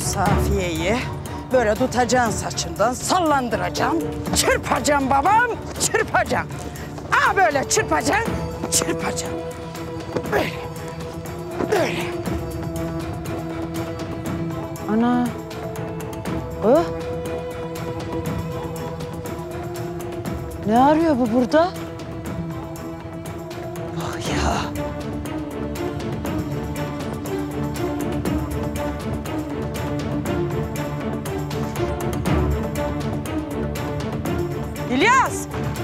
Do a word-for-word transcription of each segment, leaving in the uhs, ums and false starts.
Safiye'yi böyle tutacaksın saçından, sallandıracaksın, çırpacaksın babam, çırpacaksın. Aa böyle çırpacaksın, çırpacaksın. Böyle, böyle. Ana. O? Ne arıyor bu burada? Bak ya. İlyas!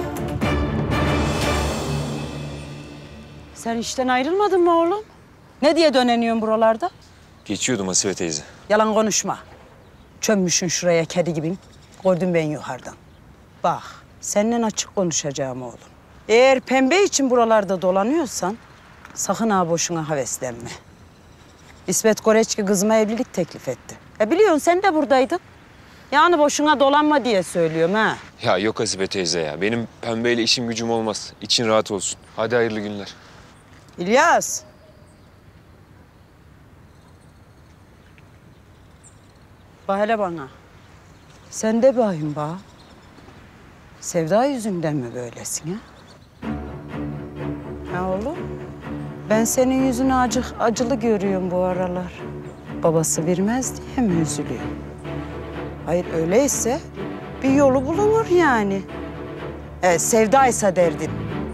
Sen işten ayrılmadın mı oğlum? Ne diye döneniyorsun buralarda? Geçiyordum Hasibe teyze. Yalan konuşma. Çömmüşsün şuraya kedi gibi. Gördüm ben yukarıdan. Bak, seninle açık konuşacağım oğlum. Eğer pembe için buralarda dolanıyorsan sakın ha boşuna heveslenme. İsmet Koreçki kızıma evlilik teklif etti. E biliyorsun sen de buradaydın. Yani boşuna dolanma diye söylüyorum ha. Ya yok Hasibe teyze ya. Benim pembeyle işim gücüm olmaz. İçin rahat olsun. Hadi hayırlı günler. İlyas. Bak hele bana. Sen de bakayım bak. Sevda yüzünden mi böylesin ha? Ha oğlum? Ben senin yüzünü acı, acılı görüyorum bu aralar. Babası vermez diye mi üzülüyor? Hayır öyleyse bir yolu bulunur yani. E, sevdaysa derdin.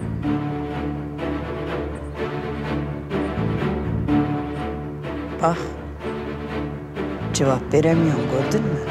Bak. Cevap veremiyorum gördün mü?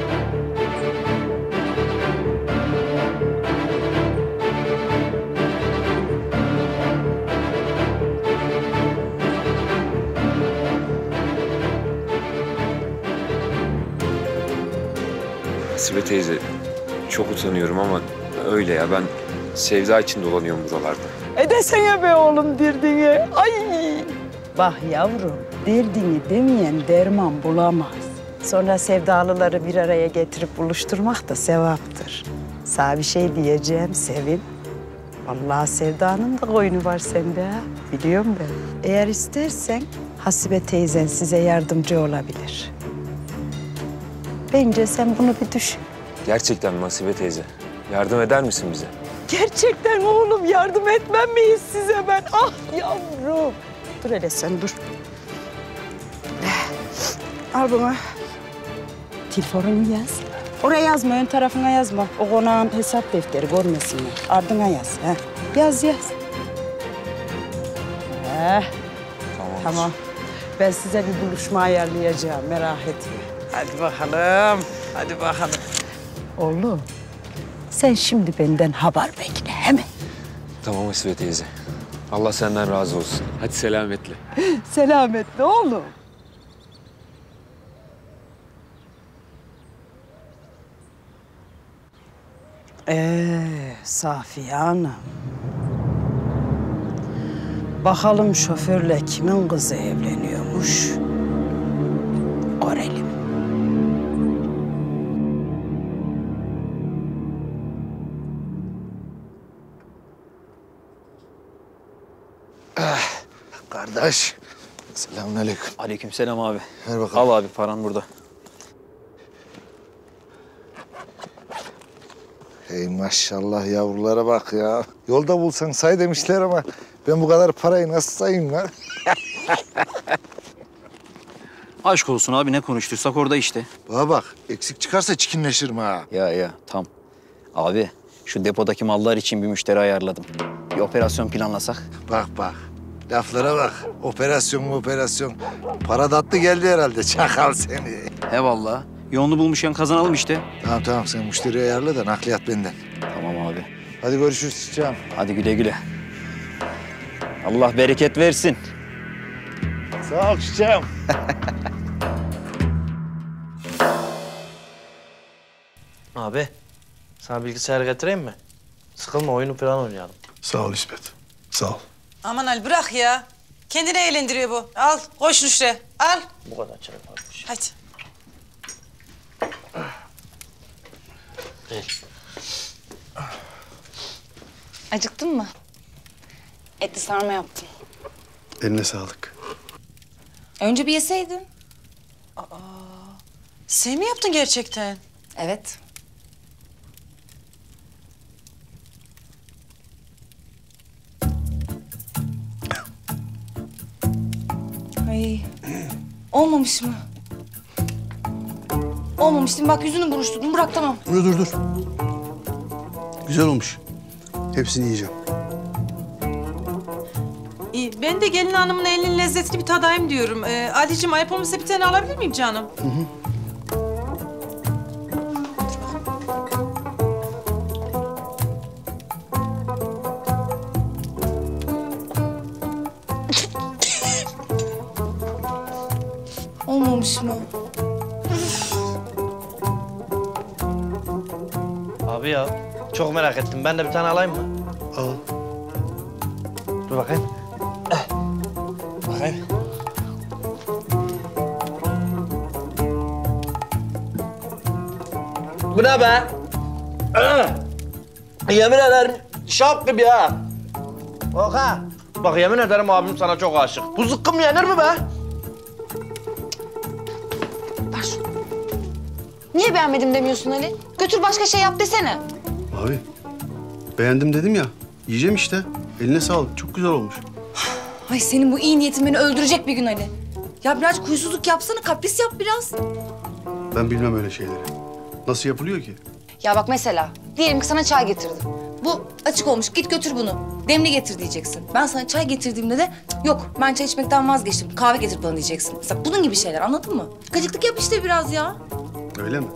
Hasibe teyze, çok utanıyorum ama öyle ya. Ben Sevda için dolanıyorum buralarda. E desene be oğlum derdini. Ay! Bak yavrum, derdini demeyen derman bulamaz. Sonra sevdalıları bir araya getirip buluşturmak da sevaptır. Sana bir şey diyeceğim Sevim. Vallahi Sevda'nın da koyunu var sende ha. Biliyorum ben. Eğer istersen Hasibe teyzen size yardımcı olabilir. Bence sen bunu bir düşün. Gerçekten mi Hasibe teyze? Yardım eder misin bize? Gerçekten oğlum yardım etmem miyiz size ben? Ah yavrum. Dur hele sen dur. Al bunu. Telefonumu yaz. Oraya yazma, ön tarafına yazma. O konağın hesap defteri görmesinler. Ardına yaz. He. Yaz yaz. Heh. Tamam. Tamam. Ben size bir buluşma ayarlayacağım. Merak etme. Hadi bakalım. Hadi bakalım. Oğlum, sen şimdi benden haber bekle, he mi? Tamam Hasibe teyze. Allah senden razı olsun. Hadi selametle. Selametle oğlum. Ee, Safiye Hanım. Bakalım şoförle kimin kızı evleniyormuş? Görelim. Kardeş, selamünaleyküm. Aleykümselam abi. Ver bakalım. Al abi paran burada. Hey maşallah yavrulara bak ya. Yolda bulsan say demişler ama ben bu kadar parayı nasıl sayayım lan? Aşk olsun abi ne konuştuysak orada işte. Bana bak, eksik çıkarsa çikinleşirim ha. Ya ya tam. Abi şu depodaki mallar için bir müşteri ayarladım. Bir operasyon planlasak. Bak bak, laflara bak. Operasyon mu operasyon. Para tatlı geldi herhalde, çakal seni. He vallahi. Yolunu bulmuşken kazanalım işte. Tamam tamam, sen müşteriyi ayarla da nakliyat benden. Tamam abi. Hadi görüşürüz çiçeğim. Hadi güle güle. Allah bereket versin. Sağ ol çiçeğim. Abi, sana bilgisayar getireyim mi? Sıkılma, oyunu falan oynayalım. Sağ ol İsmet. Sağ ol. Aman Ali bırak ya. Kendini eğlendiriyor bu. Al, koy şunu şuraya. Al. Bu kadar çay varmış. Hadi. Acıktın mı? Etli sarma yaptım. Eline sağlık. Önce bir yeseydin. Sen mi yaptın gerçekten? Evet. Ay. Olmamış mı? Olmamış değil mi? Bak yüzünü buruşturdun. Bırak tamam. Dur dur dur. Güzel olmuş. Hepsini yiyeceğim. İyi, ben de gelin hanımın elinin lezzetini bir tadayım diyorum. Ee, Ali'cim ayıp olmasa bir tane alabilir miyim canım? Hı hı. Olmamış mı? Abi ya çok merak ettim. Ben de bir tane alayım mı? Al. Dur bakayım. Eh. Bakayım. Bu ne be? Ah! Yemin ederim şap gibi ha. Bak ha. Bak yemin ederim abim sana çok aşık. Bu zıkkım yenir mi be? Ver şunu. Niye beğenmedim demiyorsun Ali? Götür başka şey yap desene. Abi beğendim dedim ya. Yiyeceğim işte. Eline sağlık. Çok güzel olmuş. Ay senin bu iyi niyetin beni öldürecek bir gün Ali. Ya biraz kuysuzluk yapsana, kapris yap biraz. Ben bilmem öyle şeyleri. Nasıl yapılıyor ki? Ya bak mesela, diyelim ki sana çay getirdim. Bu açık olmuş, git götür bunu. Demli getir diyeceksin. Ben sana çay getirdiğimde de "Cık, yok ben çay içmekten vazgeçtim, kahve getir bana diyeceksin. Mesela bunun gibi şeyler, anladın mı? Gıcıklık yap işte biraz ya. Öyle mi?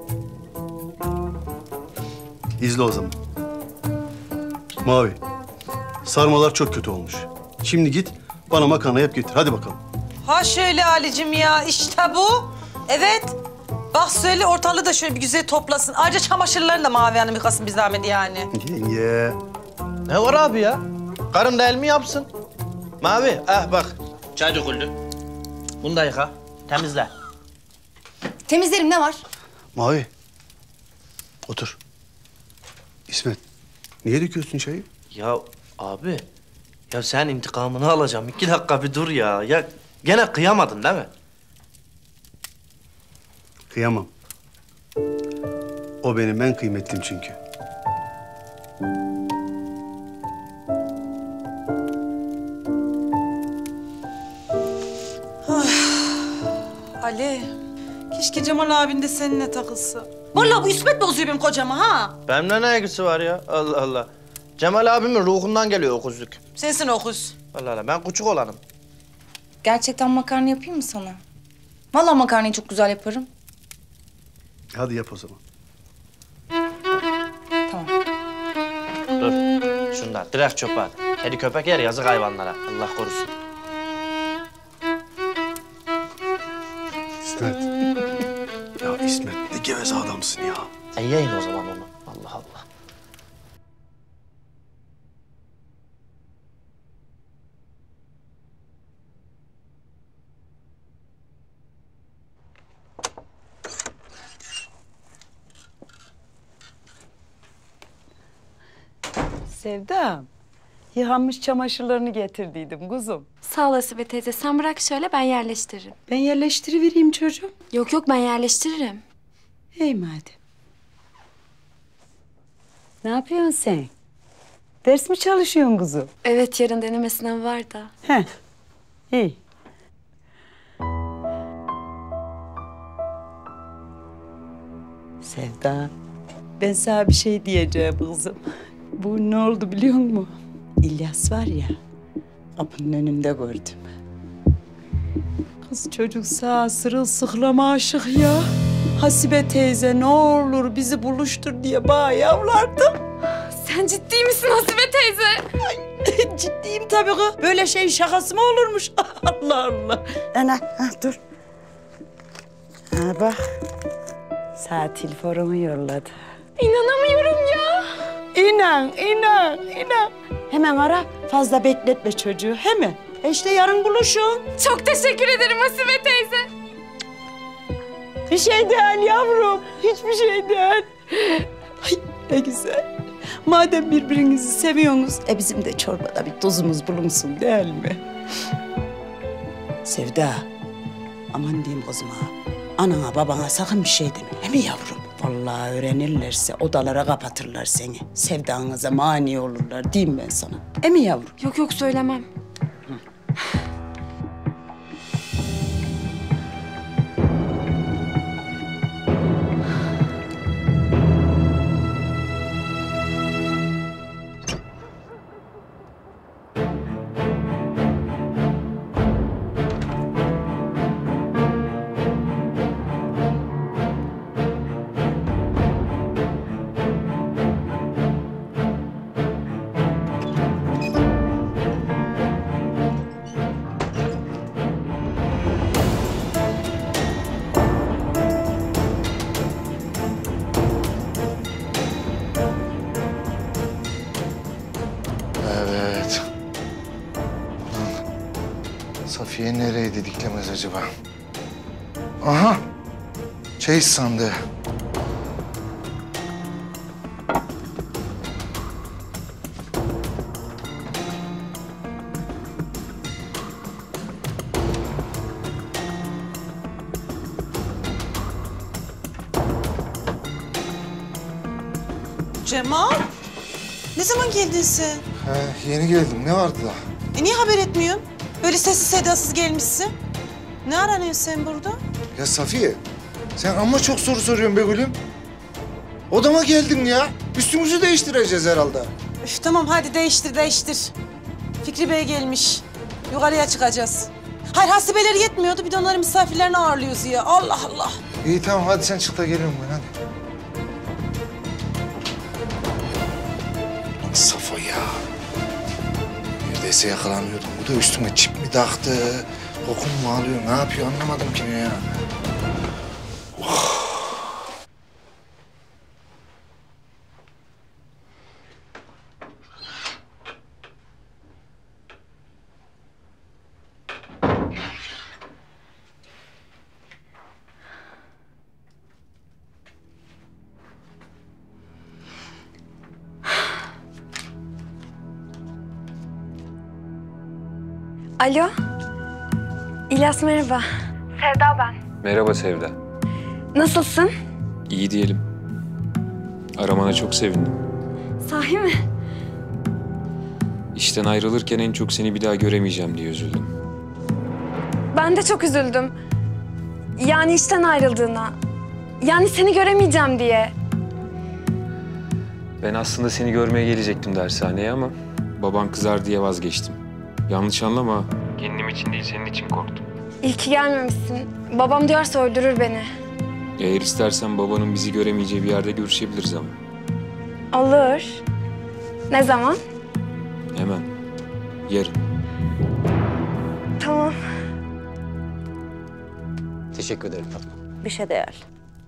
İzle o zaman. Mavi, sarmalar çok kötü olmuş. Şimdi git bana makarna yap getir. Hadi bakalım. Ha şöyle Ali'cim ya, işte bu. Evet. Bak söyle ortalığı da şöyle bir güzel toplasın. Ayrıca çamaşırlarını da Mavi Hanım yıkasın bir zahmet yani. Yenge. Ne var abi ya? Karım da el mi yapsın? Mavi, ah bak. Çay döküldü. Bunu da yıka. Temizle. Temizlerim ne var? Mavi. Otur. İsmet, niye döküyorsun çayı? Ya abi, ya sen intikamını alacağım. İki dakika bir dur ya. Ya gene kıyamadın değil mi? Kıyamam. O benim en kıymetlim çünkü. Ali, keşke Cemal abin de seninle takılsa. Vallahi bu İsmet bozuyor benim kocamı ha. Benimle ne ilgisi var ya? Allah Allah. Cemal abimin ruhundan geliyor o kuzluk. Sensin okuz. Allah Allah, ben küçük olanım. Gerçekten makarna yapayım mı sana? Vallahi makarnayı çok güzel yaparım. Hadi yap o zaman. Tamam. Dur, şunlar direkt çöpe at. Kedi köpek yer, yazık hayvanlara. Allah korusun. İsmet. Ya İsmet, ne geveze adamsın ya. E yiyin o zaman onu. Allah Allah. Sevdam, yıkanmış çamaşırlarını getirdiydim kuzum. Sağ ol Asibe teyze. Sen bırak şöyle ben yerleştiririm. Ben yerleştirivereyim çocuğum. Yok yok ben yerleştiririm. İyi madem. Ne yapıyorsun sen? Ders mi çalışıyorsun kuzum? Evet yarın deneme sınavı var da. Heh, iyi. Sevda, ben sana bir şey diyeceğim kızım. Bu ne oldu biliyor musun? İlyas var ya, kapının önünde gördüm. Kız çocuk sağ sırılsıklama aşık ya. Hasibe teyze ne olur bizi buluştur diye bana yavlardım. Sen ciddi misin Asibe teyze? Ay, ciddiyim tabii kız. Böyle şey şakası mı olurmuş? Allah Allah. Ana, ha, dur. Ha bak, sana telefonumu yolladı. İnanamıyorum ya. İnan, inan, inan. Hemen ara, fazla bekletme çocuğu, hemen. E işte yarın buluşun. Çok teşekkür ederim Asibe teyze. Bir şey değil yavrum, hiçbir şey değil. Ay ne güzel. Madem birbirinizi seviyorsunuz, e bizim de çorbada bir tuzumuz bulunsun değil mi? Sevda, aman diyeyim kızım ha. Anana babana sakın bir şey deme. He mi yavrum? Vallahi öğrenirlerse odalara kapatırlar seni. Sevdanıza mani olurlar diyeyim ben sana. He mi yavrum? Yok yok söylemem. Evet. Safiye nereye didiklemez acaba? Aha! Çeyiz sandığı. Cemal, ne zaman geldin sen? He, yeni geldim. Ne vardı da? E niye haber etmiyorsun? Böyle sessiz sedasız gelmişsin. Ne aranıyorsun sen burada? Ya Safiye, sen amma çok soru soruyorsun be gülüm. Odama geldim ya. Üstümüzü değiştireceğiz herhalde. Üf tamam hadi değiştir değiştir. Fikri Bey gelmiş. Yukarıya çıkacağız. Hayır hasibeler yetmiyordu. Bir de onların misafirlerini ağırlıyoruz ya. Allah Allah. İyi tamam hadi sen çık da geliyorum ben hadi. Safo ya. Neredeyse yakalanıyordum. Bu da üstüme çip mi taktı? Kokum mu alıyor? Ne yapıyor anlamadım ki ya. Alo. İlyas merhaba. Sevda ben. Merhaba Sevda. Nasılsın? İyi diyelim. Aramana çok sevindim. Sahi mi? İşten ayrılırken en çok seni bir daha göremeyeceğim diye üzüldüm. Ben de çok üzüldüm. Yani işten ayrıldığına. Yani seni göremeyeceğim diye. Ben aslında seni görmeye gelecektim dershaneye ama baban kızar diye vazgeçtim. Yanlış anlama. Kendim için değil, senin için korktum. İyi ki gelmemişsin. Babam duyarsa öldürür beni. Eğer istersen babanın bizi göremeyeceği bir yerde görüşebiliriz ama. Olur. Ne zaman? Hemen. Yarın. Tamam. Teşekkür ederim Fatma. Bir şey değil.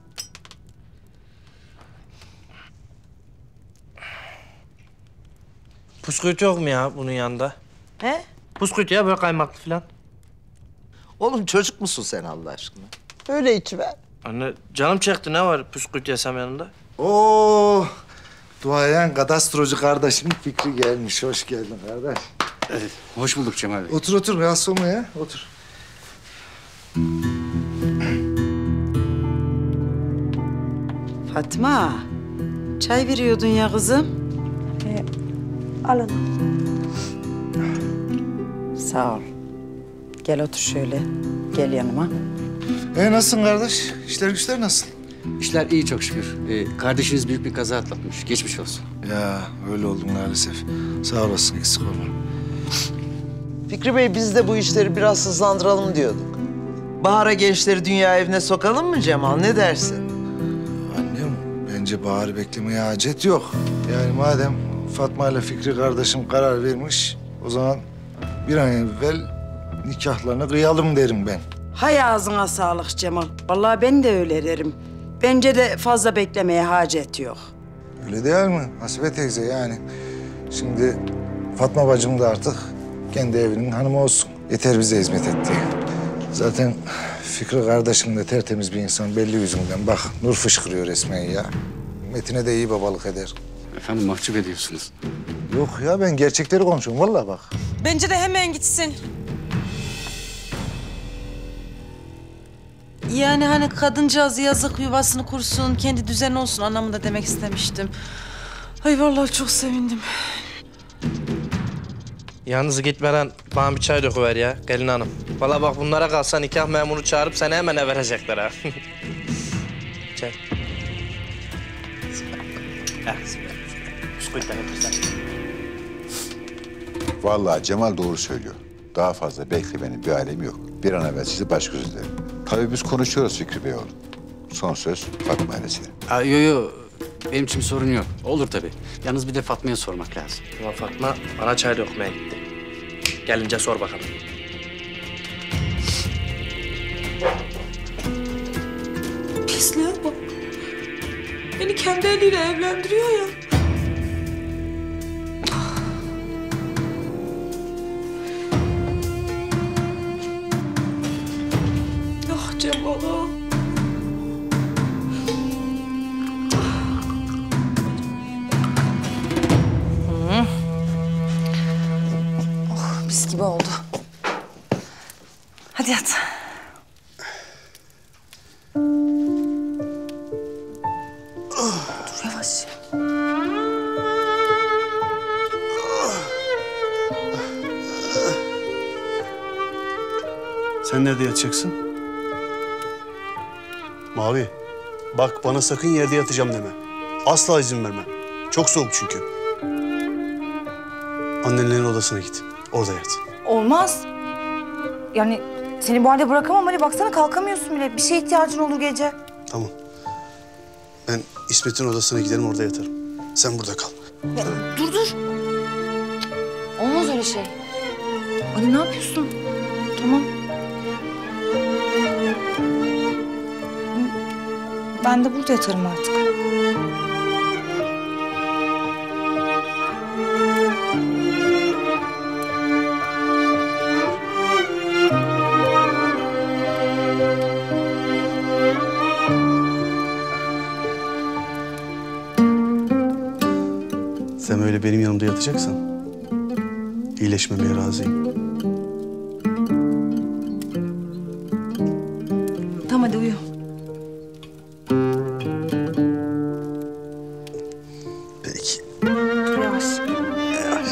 Pusküvit yok mu ya bunun yanında? He? Pusküvit ya böyle kaymaklı falan. Oğlum çocuk musun sen Allah aşkına? Öyle içiver. Anne canım çekti ne var pusküvit yesem yanında? Oo, duayen kadastrocu kardeşim Fikri gelmiş. Hoş geldin kardeş. Evet, hoş bulduk Cemal Bey. Otur otur, rahatsız olma ya. Otur. Fatma, çay veriyordun ya kızım. Alın. Sağ ol. Gel otur şöyle. Gel yanıma. E nasılsın kardeş? İşler güçler nasıl? İşler iyi çok şükür. Ee, kardeşiniz büyük bir kaza atlatmış. Geçmiş olsun. Ya öyle oldum maalesef. Sağ olasın, eksik olma. Fikri Bey biz de bu işleri biraz hızlandıralım diyorduk. Bahar'a gençleri dünya evine sokalım mı Cemal? Ne dersin? Annem, bence Bahar'ı beklemeye hacet yok. Yani madem Fatma ile Fikri kardeşim karar vermiş, o zaman bir an evvel nikahlarını kıyalım derim ben. Hay ağzına sağlık Cemal. Vallahi ben de öyle derim. Bence de fazla beklemeye hacet yok. Öyle değil mi Hasibe teyze yani? Şimdi Fatma bacım da artık kendi evinin hanımı olsun. Yeter bize hizmet etti. Zaten Fikri kardeşim de tertemiz bir insan belli yüzünden. Bak nur fışkırıyor resmen ya. Metin'e de iyi babalık eder. Efendim mahcup ediyorsunuz. Yok ya ben gerçekleri konuşuyorum vallahi bak. Bence de hemen gitsin. Yani hani kadıncağız yazık yuvasını kursun, kendi düzeni olsun anlamında demek istemiştim. Ay vallahi çok sevindim. Yalnız gitmeden bana bir çay döküver ya gelin hanım. Vallahi bak bunlara kalsa nikah memuru çağırıp seni hemen eve verecekler ha. Çay. Vallahi Cemal doğru söylüyor. Daha fazla beklemenin bir alemi yok. Bir an evvel sizi baş göz ederim. Tabii biz konuşuyoruz Fikri Bey oğlum. Son söz Fatma ile senin. Aa, yo yo, benim için sorun yok. Olur tabii. Yalnız bir de Fatma'ya sormak lazım. Ulan Fatma bana çay dökmeye gitti. Gelince sor bakalım. Pisliğe bak. Beni kendi eliyle evlendiriyor ya. Ah Cemal'a. Mis gibi oldu. Hadi yat. Dur yavaş. Sen nerede yatacaksın? Mavi, bak bana sakın yerde yatacağım deme. Asla izin vermem. Çok soğuk çünkü. Annenlerin odasına git. Orada yat. Olmaz. Yani seni bu halde bırakamam Ali. Baksana kalkamıyorsun bile. Bir şeye ihtiyacın olur gece. Tamam. Ben İsmet'in odasına giderim, orada yatarım. Sen burada kal. Ya, dur dur. Olmaz öyle şey. Ali ne yapıyorsun? Tamam. Ben de burada yatarım artık. Sen öyle benim yanımda yatacaksan iyileşmemeye razıyım. Tamam hadi uyu. Peki. Dur yavaş. Yavaş.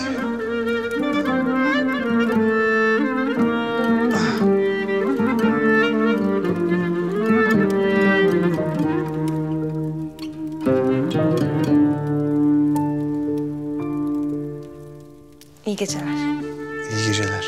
İyi geceler. İyi geceler.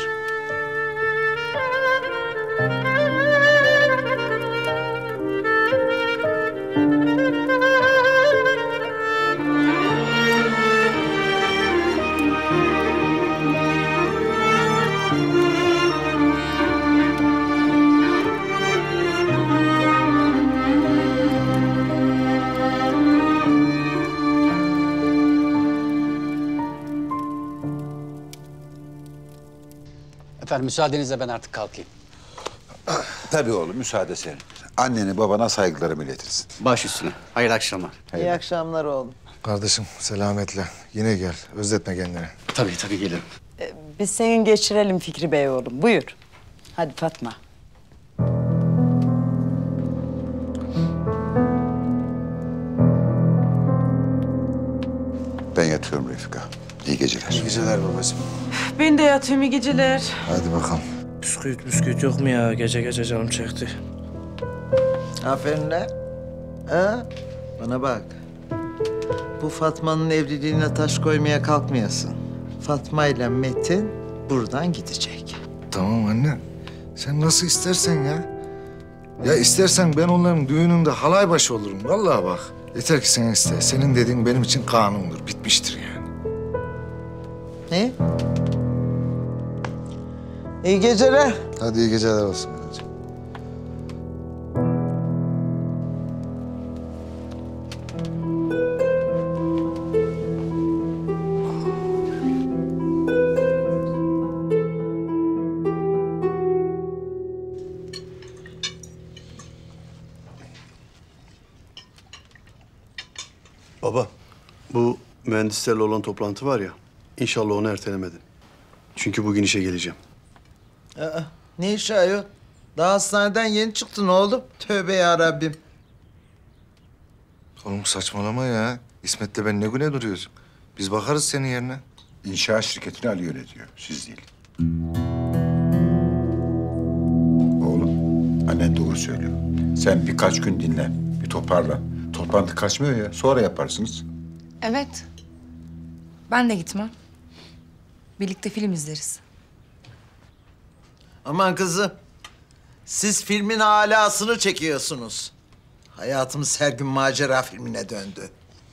Efendim müsaadenizle ben artık kalkayım. Tabii oğlum, müsaade senin. Annene babana saygılarımı iletirsin. Baş üstüne. Hayırlı akşamlar. İyi akşamlar oğlum. Kardeşim selametle. Yine gel. Özletme kendini. Tabii tabii gelirim. Biz seni geçirelim Fikri Bey oğlum. Buyur. Hadi Fatma. Ben yatıyorum Refika. İyi geceler. İyi geceler babacığım. Ben de yatıyorum iyi geceler. Hadi bakalım. Bisküvit bisküvit yok mu ya? Gece gece canım çekti. Aferin lan. Ha? Bana bak. Bu Fatma'nın evliliğine taş koymaya kalkmayasın. Fatma ile Metin buradan gidecek. Tamam anne. Sen nasıl istersen ya. Ya istersen ben onların düğününde halay başı olurum. Vallahi bak. Yeter ki sen iste. Senin dediğin benim için kanundur. Bitmiştir yani. Ne? İyi geceler. Hadi iyi geceler olsun. Anneciğim. Baba, bu mühendislerle olan toplantı var ya, inşallah onu ertelemedin. Çünkü bugün işe geleceğim. Aa, ne işi ayol? Daha hastaneden yeni çıktın oğlum. Tövbe ya Rabbim. Oğlum saçmalama ya. İsmet'le ben ne güne duruyoruz? Biz bakarız senin yerine. İnşaat şirketini Ali yönetiyor, siz değil. Oğlum, annen doğru söylüyor. Sen birkaç gün dinlen, bir toparlan. Toplantı kaçmıyor ya, sonra yaparsınız. Evet. Ben de gitmem. Birlikte film izleriz. Aman kızım. Siz filmin alasını çekiyorsunuz. Hayatımız her gün macera filmine döndü.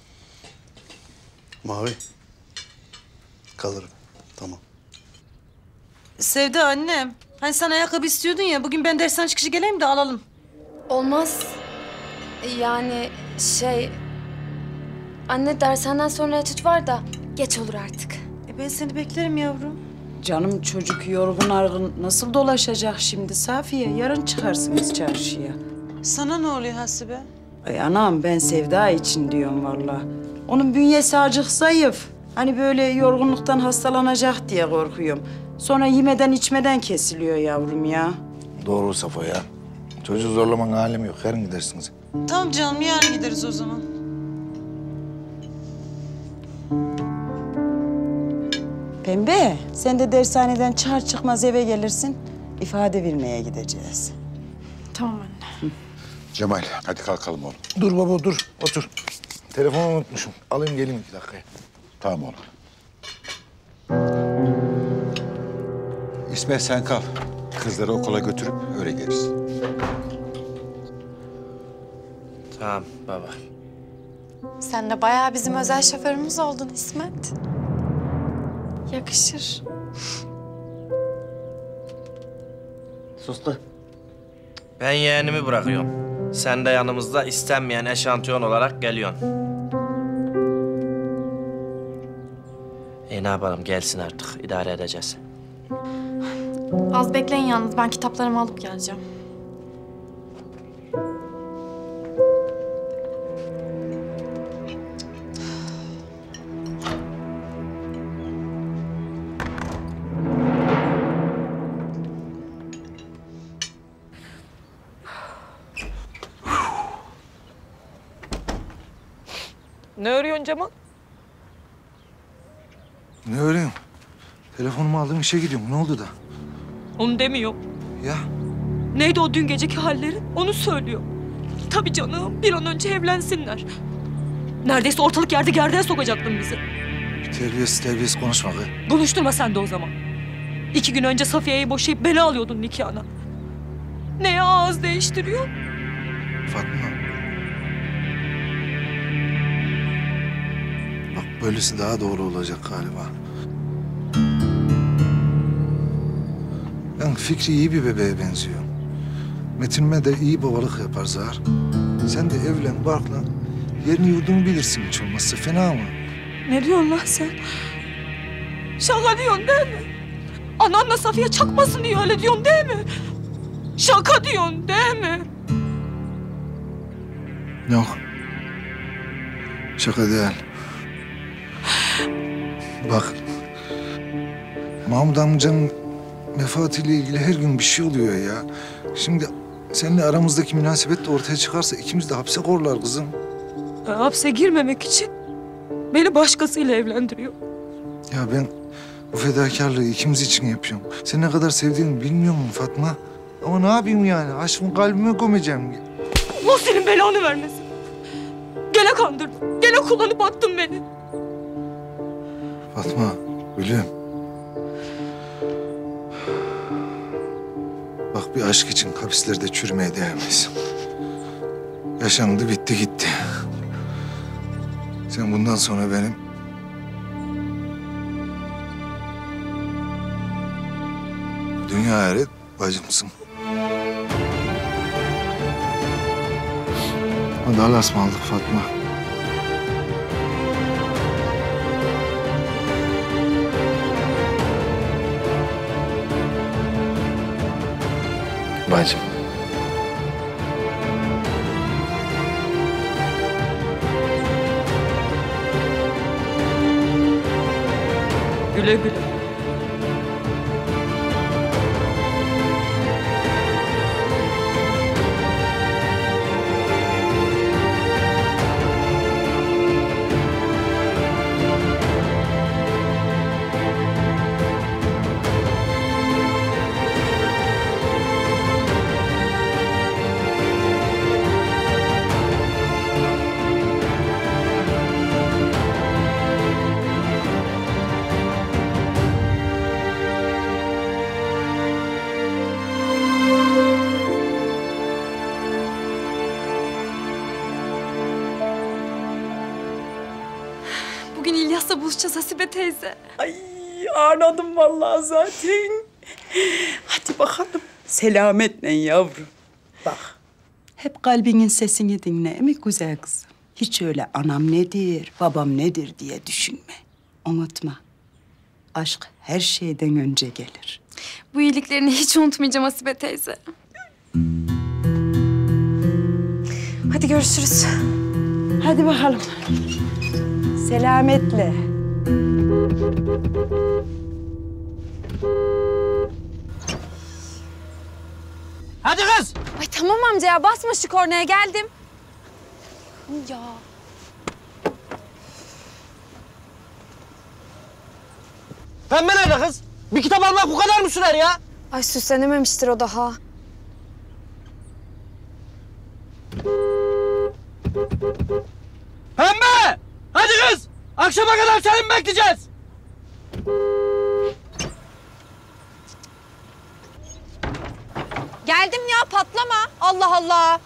Mavi. Kalırım. Tamam. Sevda annem. Hani sen ayakkabı istiyordun ya. Bugün ben dersten çıkışı geleyim de alalım. Olmaz. Yani şey... Anne dershaneden sonra etüt var da geç olur artık. E ben seni beklerim yavrum. Canım çocuk yorgun argın nasıl dolaşacak şimdi Safiye? Yarın çıkarsınız çarşıya. Sana ne oluyor Hasibe? Ay anam ben Sevda için diyorum vallahi. Onun bünyesi acık zayıf. Hani böyle yorgunluktan hastalanacak diye korkuyorum. Sonra yemeden içmeden kesiliyor yavrum ya. Doğru Safo ya. Çocuğu zorlamanın alemi yok. Yarın gidersiniz. Tamam canım yarın gideriz o zaman. Pembe, sen de dershaneden çıkar çıkmaz eve gelirsin. İfade vermeye gideceğiz. Tamam anne. Cemal, hadi kalkalım oğlum. Dur baba dur. Otur. Telefonu unutmuşum. Alayım geleyim iki dakikaya. Tamam oğlum. İsmet sen kal. Kızları okula götürüp öyle geliriz. Tamam baba. Sen de bayağı bizim özel şoförümüz oldun İsmet. Yakışır. Sus lan. Ben yeğenimi bırakıyorum. Sen de yanımızda istenmeyen eşantiyon olarak geliyorsun. E ne yapalım gelsin artık idare edeceğiz. Az bekleyin yalnız ben kitaplarımı alıp geleceğim. Ne örüyorsun Cemal? Ne öyleyim? Telefonumu aldım işe gidiyorum. Ne oldu da? Onu demiyor. Ya Neydi o dün geceki halleri? Onu söylüyor. Tabii canım, bir an önce evlensinler. Neredeyse ortalık yerde gerdeğe sokacaktın bizi. terbiyesiz terbiyesiz konuşma kız. Konuşturma sen de o zaman. İki gün önce Safiye'yi boşayıp beni alıyordun nikahına. Neye ağız değiştiriyor? Fatma. Bak böylesi daha doğru olacak galiba. Ben Fikri iyi bir bebeğe benziyor. Metin'ime de iyi babalık yapar Zahar. Sen de evlen, barkla. Yerini yurdunu bilirsin hiç olmazsa. Fena mı? Ne diyorsun lan sen? Şaka diyorsun değil mi? Ananla Safiye çakmasın diye öyle diyorsun değil mi? Şaka diyorsun değil mi? Yok. Şaka değil. Bak. Mahmut amcanın vefatıyla ilgili her gün bir şey oluyor ya. Şimdi seninle aramızdaki münasebet de ortaya çıkarsa ikimiz de hapse korlar kızım. Ben hapse girmemek için beni başkasıyla evlendiriyor. Ya ben bu fedakarlığı ikimiz için yapıyorum. Seni ne kadar sevdiğimi bilmiyor musun Fatma? Ama ne yapayım yani? Aşkımı kalbime gömeceğim. Allah senin belanı vermesin. Gene kandırdın, gene kullanıp attın beni. Fatma, gülüm. Bak bir aşk için hapislerde çürümeye değmez. Yaşandı, bitti, gitti. Sen bundan sonra benim... dünya hayret bacımsın. Hadi Allah'a ısmarladık Fatma. Bacım. Güle güle. Nasıl buluşacağız Hasibe teyze? Ay anladım vallahi zaten. Hadi bakalım. Selametle yavrum. Bak. Hep kalbinin sesini dinle mi güzel kızım? Hiç öyle anam nedir, babam nedir diye düşünme. Unutma. Aşk her şeyden önce gelir. Bu iyiliklerini hiç unutmayacağım Hasibe teyze. Hadi görüşürüz. Hadi bakalım. Selametle. Hadi kız. Ay tamam amca ya basma şu kornaya geldim. Ya. Pembe nerede kız? Bir kitap almak bu kadar mı sürer ya? Ay süslenememiştir o daha. Pembe! Hadi kız! Akşama kadar seni mi bekleyeceğiz? Geldim ya patlama. Allah Allah.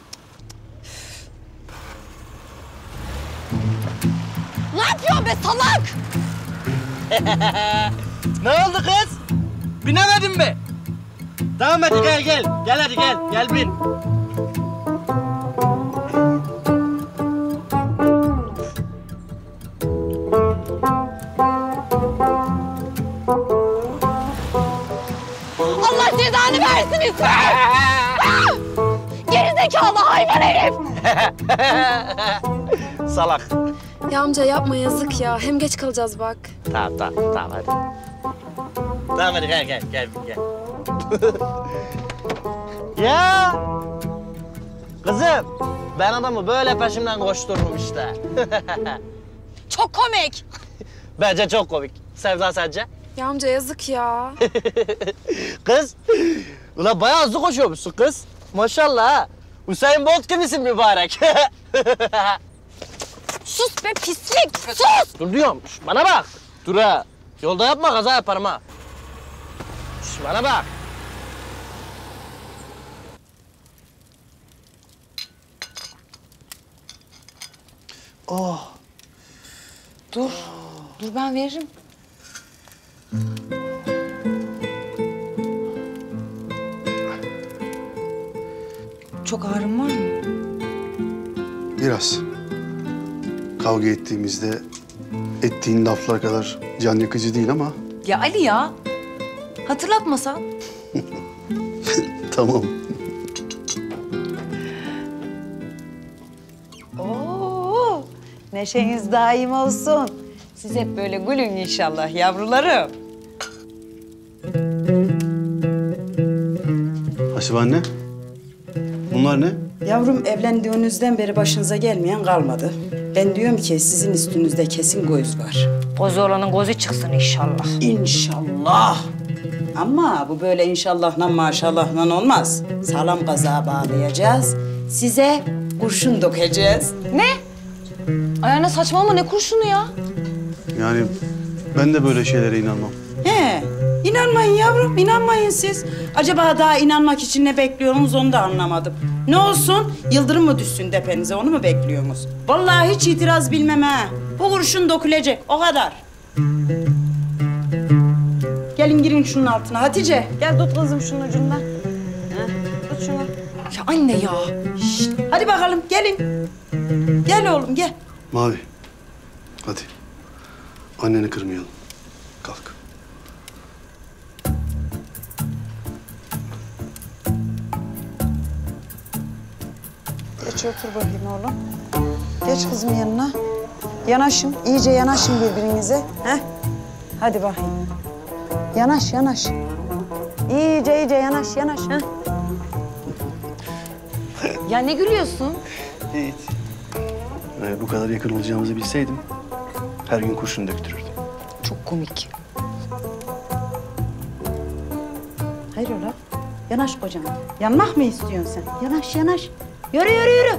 Ne yapıyorsun be salak? Ne oldu kız? Binemedin mi? Tamam hadi gel gel. Gel hadi gel. Gel bin. Allah cezanı versin İsmail. Gerizekalı hayvan herif. Salak. Ya amca yapma yazık ya. Hem geç kalacağız bak. Tamam tamam tamam hadi. Tamam hadi gel gel gel gel. Ya kızım ben adamı böyle peşimden koştururum işte. Çok komik. Bence çok komik. Sevda sence? Ya amca yazık ya. Kız, ulan bayağı hızlı koşuyormuşsun kız. Maşallah ha. Hüseyin Bolt gibisin mübarek. Sus be pislik, sus! Dur diyorum, şş, bana bak. Dur ha. Yolda yapma, kaza yaparım ha. Şş, bana bak. Oh. Dur, dur ben veririm. Çok ağrın var mı? Biraz. Kavga ettiğimizde ettiğin laflar kadar can yakıcı değil ama Ya Ali ya, hatırlatmasan. tamam. Oo, neşeniz daim olsun. Siz hep böyle gülün inşallah yavrularım. Hasibe anne, bunlar ne? Yavrum evlendiğinizden beri başınıza gelmeyen kalmadı. Ben diyorum ki sizin üstünüzde kesin göz var. Gözü olanın gözü çıksın inşallah. İnşallah. Ama bu böyle inşallahla maşallahla olmaz. Sağlam kazağa bağlayacağız. Size kurşun dökeceğiz. Ne? Ay anne saçmalama ne kurşunu ya? Yani ben de böyle şeylere inanmam. He, inanmayın yavrum, inanmayın siz. Acaba daha inanmak için ne bekliyorsunuz onu da anlamadım. Ne olsun, yıldırım mı düşsün tepenize onu mu bekliyorsunuz? Vallahi hiç itiraz bilmem ha. Bu kurşun dökülecek, o kadar. Gelin girin şunun altına Hatice. Gel tut kızım şunun ucundan. Heh, tut şunu. Ya anne ya. Şişt, hadi bakalım gelin. Gel oğlum gel. Mavi, hadi. Anneni kırmayalım. Kalk. Geç otur bakayım oğlum. Geç kızım yanına. Yanaşın, iyice yanaşın birbirinize. Heh. Hadi bakayım. Yanaş, yanaş. İyice iyice yanaş, yanaş. Heh. Ya ne gülüyorsun? Evet. Ee, bu kadar yakın olacağımızı bilseydim her gün kurşun döktürürdüm. Çok komik. Hayrola? Yanaş kocam. Yanmak mı istiyorsun sen? Yanaş, yanaş. Yürü, yürü, yürü.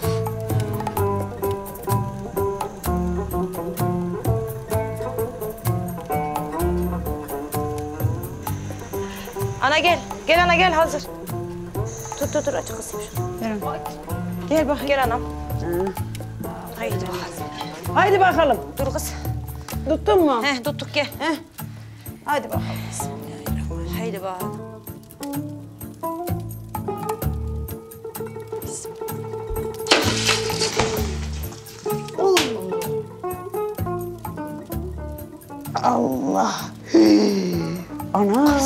Ana gel. Gel ana gel hazır. Tut tut dur aç kızım şunu. Yürü. Gel bakayım. Gel anam. Hı. Haydi bakalım. Haydi bakalım. Dur kız. Tuttun mu? Heh, tuttuk gel. Heh. Hadi bakalım. Bismillahirrahmanirrahim. Haydi bakalım. Allah. Ana.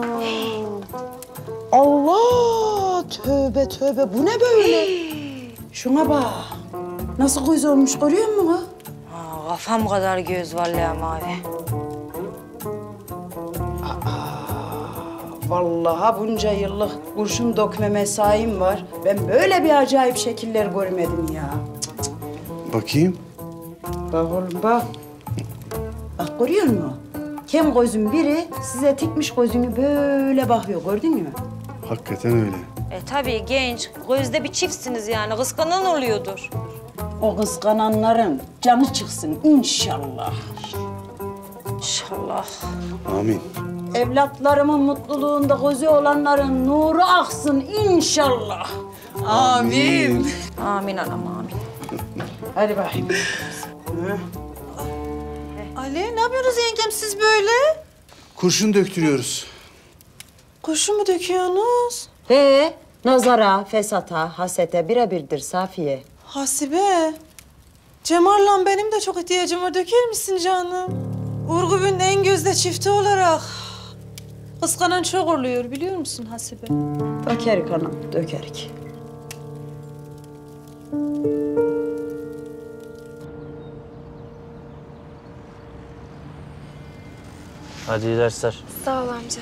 Allah. Tövbe tövbe. Bu ne böyle? Şuna bak. Nasıl göz olmuş görüyor musun? Aa, kafam kadar göz vallahi mavi. Vallahi bunca yıllık kurşun dökme mesaim var. Ben böyle bir acayip şekiller görmedim ya. Bakayım. Bak oğlum bak. Bak görüyor musun? Kem gözün biri size tikmiş gözünü böyle bakıyor. Gördün mü? Hakikaten öyle. E tabii genç, gözde bir çiftsiniz yani. Kıskanan oluyordur. O kıskananların canı çıksın inşallah. İnşallah. Amin. Evlatlarımın mutluluğunda gözü olanların nuru aksın inşallah. Amin. Amin anam amin. Hadi bakayım. Ali ne yapıyorsunuz yengem siz böyle? Kurşun döktürüyoruz. Kurşun mu döküyorsunuz? He, nazara, fesata, hasete birebirdir Safiye. Hasibe. Cemal'la benim de çok ihtiyacım var. Döker misin canım? Urgub'un en gözde çifti olarak. Kıskanan çok oluyor biliyor musun Hasibe? Dökerik anam, dökerik. Hadi iyi dersler. Sağ ol amca.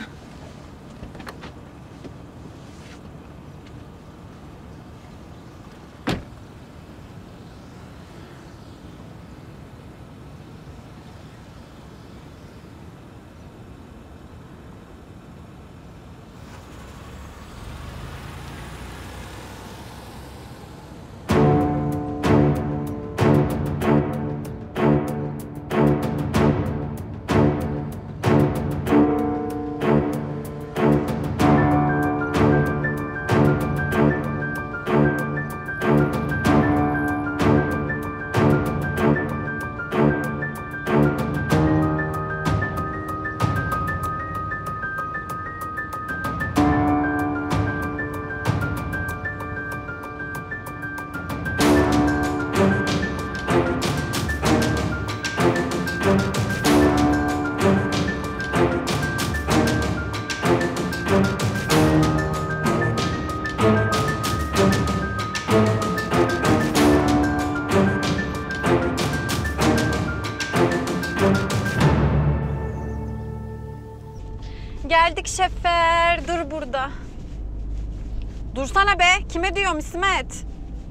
Geldik Şefer, dur burada. Dursana be, kime diyorum İsmet?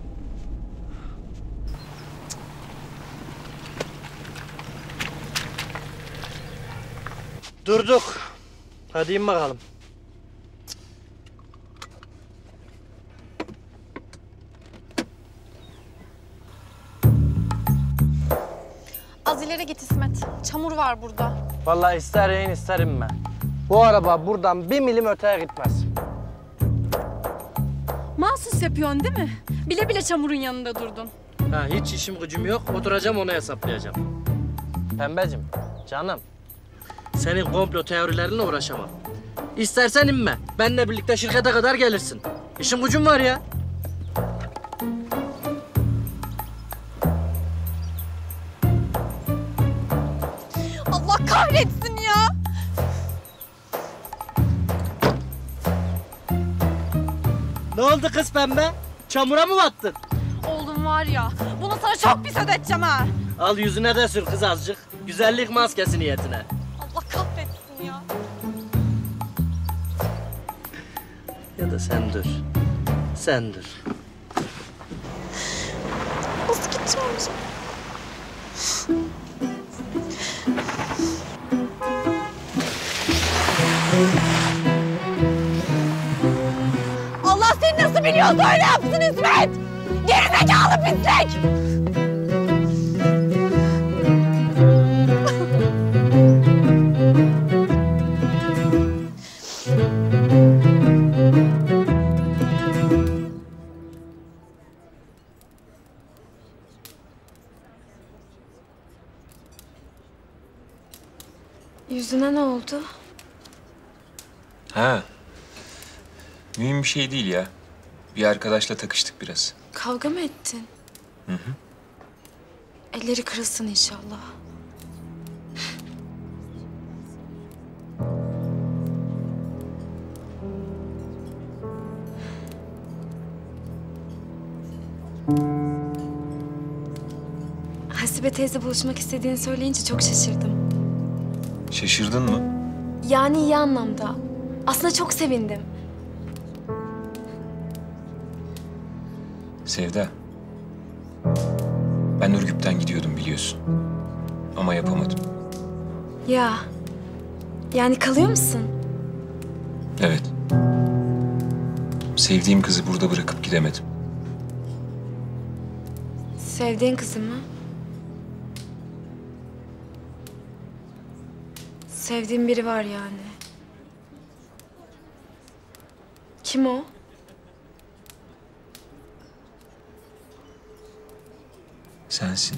Durduk. Hadi in bakalım. Az ileri git İsmet, çamur var burada. Vallahi ister in ister inme. Bu araba buradan bir milim öteye gitmez. Mahsus yapıyorsun değil mi? Bile bile çamurun yanında durdun. Ha, hiç işim gücüm yok. Oturacağım onu hesaplayacağım. Pembeciğim, canım. Senin komplo teorilerinle uğraşamam. İstersen inme. Benimle birlikte şirkete kadar gelirsin. İşim gücüm var ya. Allah kahretsin ya! Ne oldu kız pembe? Çamura mı battın? Oğlum var ya, bunu sana çok pis ödeteceğim ha! Al yüzüne de sür kız azıcık. Güzellik maskesi niyetine. Allah kahretsin ya! Ya da sen dur. Sen dur. Nasıl gideceğim o zaman? Allah seni nasıl biliyorsa öyle yapsın İsmet! Gerizekalı pislik! Yüzüne ne oldu? Ha. Mühim bir şey değil ya. Bir arkadaşla takıştık biraz. Kavga mı ettin? Hı hı. Elleri kırılsın inşallah. Hasibe teyze buluşmak istediğini söyleyince çok şaşırdım. Şaşırdın mı? Yani iyi anlamda. Aslında çok sevindim. Sevda. Ben Ürgüp'ten gidiyordum biliyorsun. Ama yapamadım. Ya. Yani kalıyor musun? Evet. Sevdiğim kızı burada bırakıp gidemedim. Sevdiğin kızı mı? Sevdiğin biri var yani. Kim o? Sensin.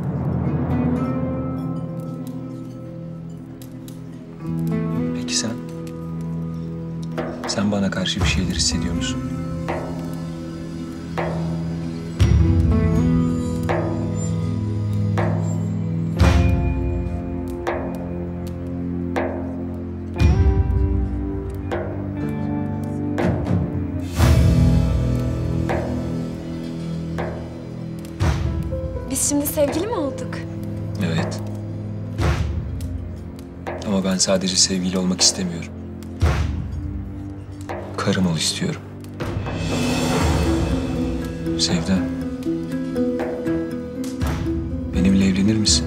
Peki sen? Sen bana karşı bir şeyler hissediyor musun? Biz şimdi sevgili mi olduk? Evet. Ama ben sadece sevgili olmak istemiyorum. Karım ol istiyorum. Sevda. Benimle evlenir misin?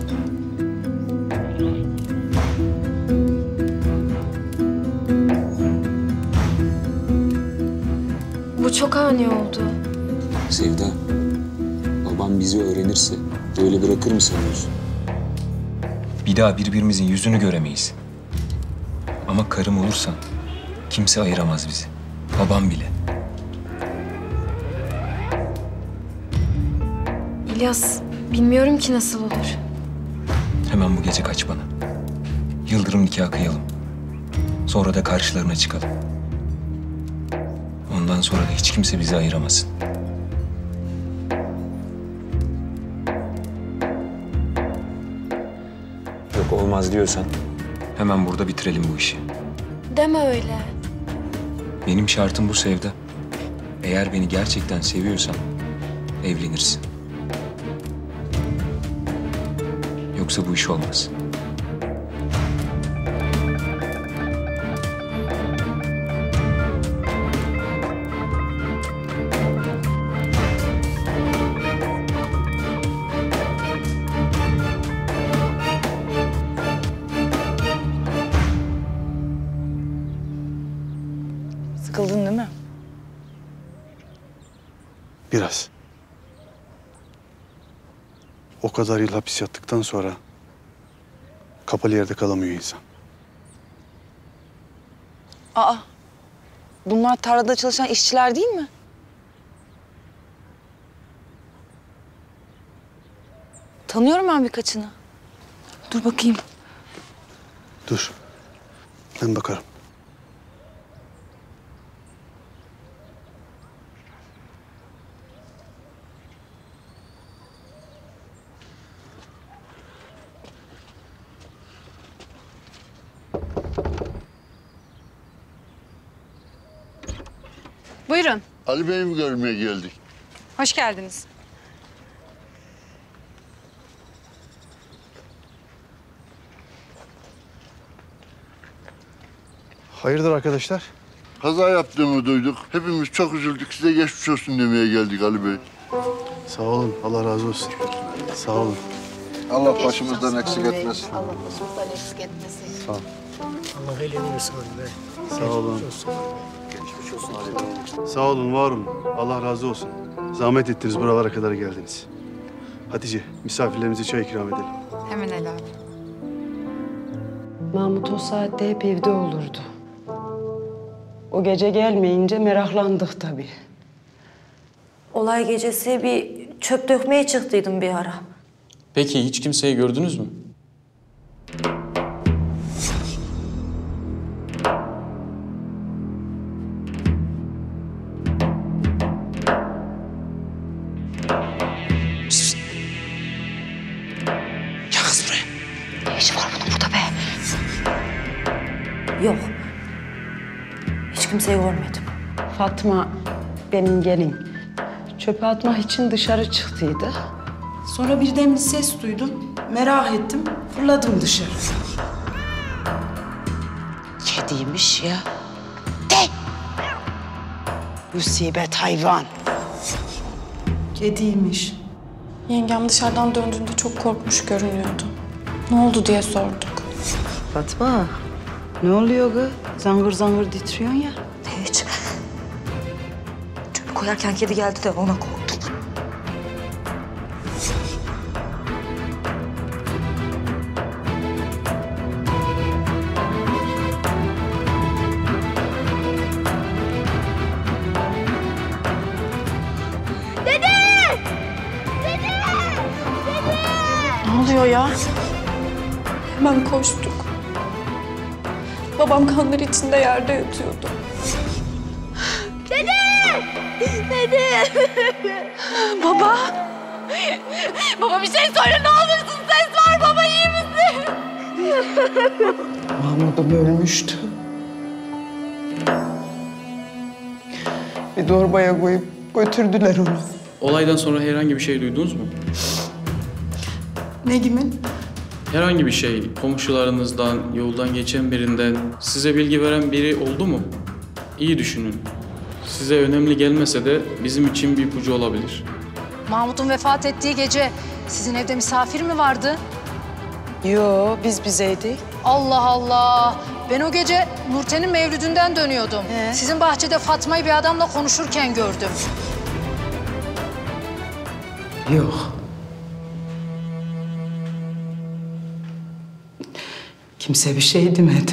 Bu çok ani oldu. Sevda. Babam bizi öğrenirse böyle bırakır mı sanıyorsun? Bir daha birbirimizin yüzünü göremeyiz. Ama karım olursan kimse ayıramaz bizi. Babam bile. İlyas, bilmiyorum ki nasıl olur. Hemen bu gece kaç bana. Yıldırım nikahı kıyalım. Sonra da karşılarına çıkalım. Ondan sonra da hiç kimse bizi ayıramasın. Yok olmaz diyorsan hemen burada bitirelim bu işi. Deme öyle. Benim şartım bu Sevda. Eğer beni gerçekten seviyorsan evlenirsin. Yoksa bu iş olmaz. Sıkıldın değil mi? Biraz. O kadar yıl hapis yattıktan sonra kapalı yerde kalamıyor insan. Aa, bunlar tarlada çalışan işçiler değil mi? Tanıyorum ben birkaçını. Dur bakayım. Dur. Ben bakarım. Buyurun. Ali Bey'i mi görmeye geldik? Hoş geldiniz. Hayırdır arkadaşlar? Kaza yaptığımı duyduk. Hepimiz çok üzüldük. Size geçmiş olsun demeye geldik Ali Bey. Sağ olun. Allah razı olsun. Sağ olun. Allah başımızdan eksik etmesin. Allah başımızdan eksik etmesin. Sağ ol. Allah elini versin Ali Bey. Sağ olun. Geçmiş olsun Ali Bey. Sağ olun, var olun. Allah razı olsun. Zahmet ettiniz, buralara kadar geldiniz. Hatice, misafirlerimize çay ikram edelim. Hemen Ali abi. Mahmut o saatte hep evde olurdu. O gece gelmeyince meraklandık tabii. Olay gecesi bir çöp dökmeye çıktıydım bir ara. Peki hiç kimseyi gördünüz mü? kimseyi görmedim. Fatma benim gelin çöpe atmak için dışarı çıktıydı. Sonra birden bir ses duydum. Merak ettim. Fırladım dışarı. Kediymiş ya. De! Musibet hayvan. Kediymiş. Yengem dışarıdan döndüğünde çok korkmuş görünüyordu. Ne oldu diye sorduk. Fatma, ne oluyor kız? Zangır zangır titriyorsun ya. Hiç. Çöpü koyarken kedi geldi de ona korktum. Ne oluyor ya? Hemen koştuk. Babam kanlar içinde yerde yatıyordu. Dede! Dede! Baba! Baba bir şey söyle ne olursun, ses var, baba iyi misin? Mahmut'um ölmüştü. Bir torbaya koyup götürdüler onu. Olaydan sonra herhangi bir şey duydunuz mu? Ne gibi? Herhangi bir şey, komşularınızdan, yoldan geçen birinden size bilgi veren biri oldu mu? İyi düşünün. Size önemli gelmese de bizim için bir ipucu olabilir. Mahmut'un vefat ettiği gece sizin evde misafir mi vardı? Yo, biz bizeydik. Allah Allah! Ben o gece Nurten'in mevlüdünden dönüyordum. He. Sizin bahçede Fatma'yı bir adamla konuşurken gördüm. Yok. Kimse bir şey demedi.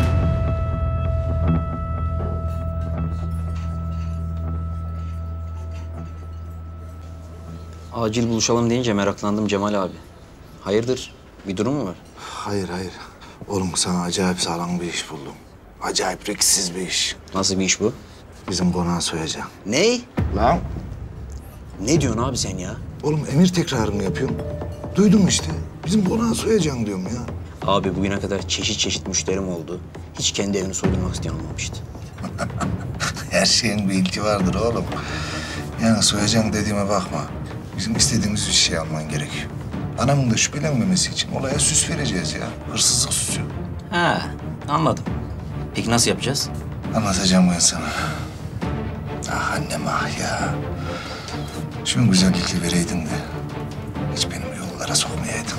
Acil buluşalım deyince meraklandım Cemal abi. Hayırdır? Bir durum mu var? Hayır hayır. Oğlum sana acayip sağlam bir iş buldum. Acayip risksiz bir iş. Nasıl bir iş bu? Bizim konağı soyacağım. Ney? Lan. Ne diyorsun abi sen ya? Oğlum emir tekrarını yapıyorum. Duydum işte. Bizim konağı soyacağım diyorum ya. Abi bugüne kadar çeşit çeşit müşterim oldu. Hiç kendi evini soydurmak isteyen olmamıştı. Her şeyin bir ilki vardır oğlum. Yani soyacağım dediğime bakma. Bizim istediğimiz bir şey alman gerekiyor. Anamın da şüphelenmemesi için olaya süs vereceğiz ya. Hırsızlık süsü. Ha, anladım. Peki nasıl yapacağız? Anlatacağım ben sana. Ah annem ah ya. Şunu güzellikle vereydin de hiç benim yollara sokmayaydın.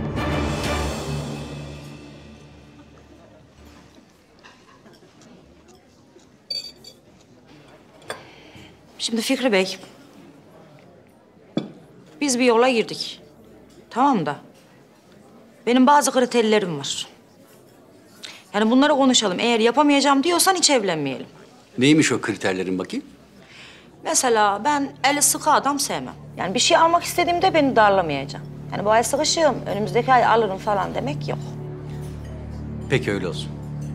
Şimdi Fikri Bey, biz bir yola girdik. Tamam da benim bazı kriterlerim var. Yani bunları konuşalım. Eğer yapamayacağım diyorsan hiç evlenmeyelim. Neymiş o kriterlerin bakayım? Mesela ben eli sıkı adam sevmem. Yani bir şey almak istediğimde beni darlamayacağım. Yani bu ay sıkışığım, önümüzdeki ay alırım falan demek yok. Peki öyle olsun.